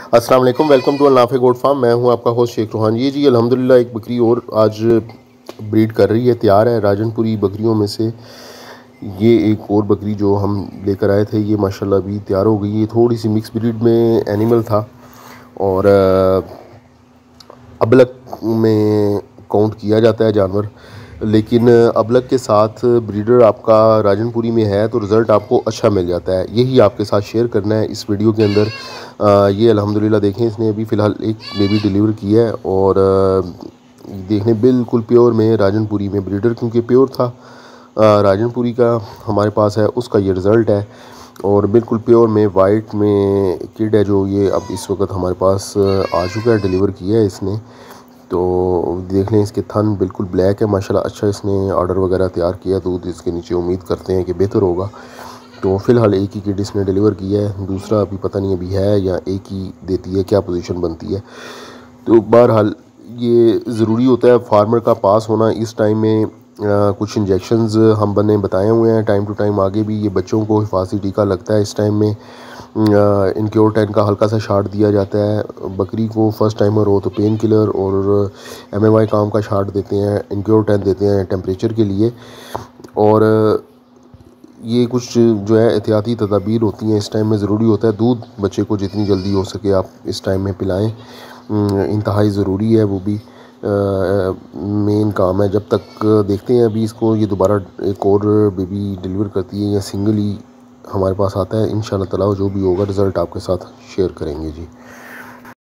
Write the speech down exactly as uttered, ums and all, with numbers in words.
अस्सलाम वालेकुम, welcome to Al-Nafe goat farm. मैं हूं आपका होस्ट शेख रोहान। ये जी अल्हम्दुलिल्लाह एक बकरी और आज ब्रीड कर रही है, तैयार है। राजनपुरी बकरियों में से ये एक और बकरी जो हम लेकर आए थे, ये माशाल्लाह अभी तैयार हो गई। ये थोड़ी सी मिक्स ब्रीड में एनिमल था और अबलक में काउंट किया जाता है जानवर, लेकिन अबलक के साथ ब्रीडर आपका राजनपुरी में है तो रिज़ल्ट आपको अच्छा मिल जाता है। यही आपके साथ शेयर करना है इस वीडियो के अंदर। आ, ये अल्हम्दुलिल्लाह देखें, इसने अभी फ़िलहाल एक बेबी डिलीवर किया है और देखने बिल्कुल प्योर में राजनपुरी में ब्रीडर क्योंकि प्योर था आ, राजनपुरी का हमारे पास है, उसका ये रिज़ल्ट है। और बिल्कुल प्योर में वाइट में किड है जो ये अब इस वक्त हमारे पास आ चुका है, डिलीवर किया है इसने। तो देख लें, इसके थन बिल्कुल ब्लैक है माशाल्लाह। अच्छा इसने ऑर्डर वगैरह तैयार किया, दूध इसके नीचे उम्मीद करते हैं कि बेहतर होगा। तो फ़िलहाल एक ही किड इसने डिलीवर किया है, दूसरा अभी पता नहीं अभी है या एक ही देती है, क्या पोजीशन बनती है। तो बहरहाल ये ज़रूरी होता है फार्मर का पास होना इस टाइम में। आ, कुछ इंजेक्शंस हम बने बताए हुए हैं टाइम टू टाइम। आगे भी ये बच्चों को हिफाजती टीका लगता है इस टाइम में। इनक्योर टेन का हल्का सा शार्ट दिया जाता है बकरी को। फर्स्ट टाइमर हो तो पेन किलर और एम एम आई काम का शार्ट देते हैं, इनक्योर टेन देते हैं टेम्परेचर के लिए। और ये कुछ जो है एहतियाती तदाबीर होती हैं इस टाइम में। ज़रूरी होता है दूध बच्चे को जितनी जल्दी हो सके आप इस टाइम में पिलाएं, इंतहाई ज़रूरी है। वो भी मेन काम है। जब तक देखते हैं अभी इसको ये दोबारा एक और बेबी डिलीवर करती है या सिंगल ही हमारे पास आता है, इंशाल्लाह ताला जो भी होगा रिज़ल्ट आपके साथ शेयर करेंगे जी।